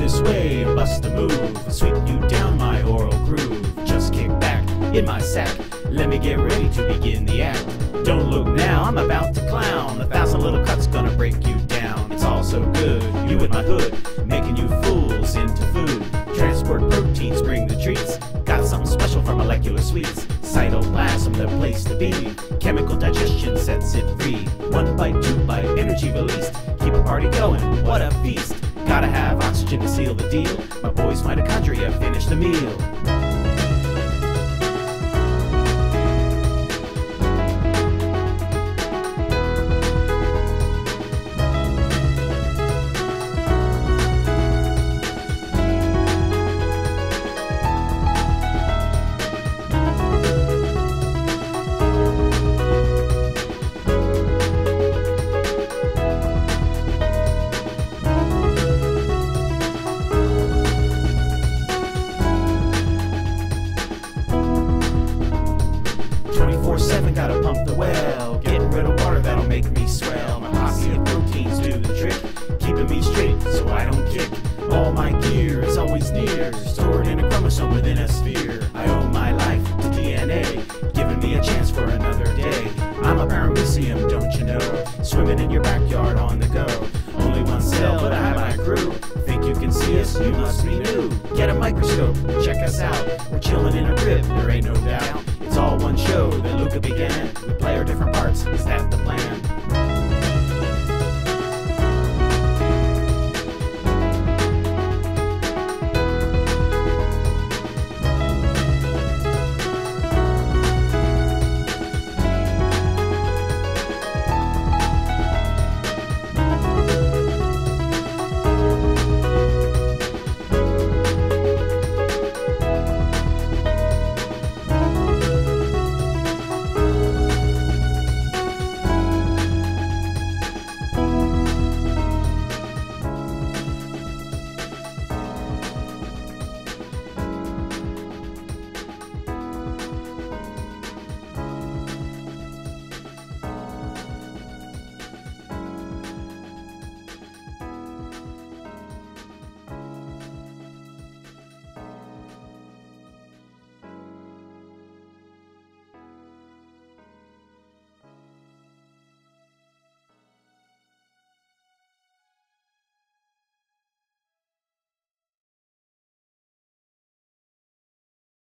this way and bust a move, sweep you down my oral groove. Just kick back in my sack, let me get ready to begin the act. Don't look now, I'm about to clown. 1,000 little cuts gonna break you down. It's all so good, you in my hood, making you fools into food. Transport proteins, bring the treats. Got something special for molecular sweets. Cytoplasm, the place to be. Chemical digestion sets it free. 1 bite, 2 bite, energy released. Keep a party going, what a feast. Gotta have oxygen to seal the deal. My boys mitochondria finish the meal. Gotta pump the well, getting rid of water that'll make me swell. My posse of proteins do the trick, keeping me straight so I don't kick. All my gear is always near, stored in a chromosome within a sphere. I owe my life to DNA, giving me a chance for another day. I'm a paramecium, don't you know, swimming in your backyard on the go. Only one cell, but I have my crew. Think you can see us? You must be new. Get a microscope, check us out. We're chilling in a crib, there ain't no doubt. It's all one show that Luca began. We play our different parts. Is that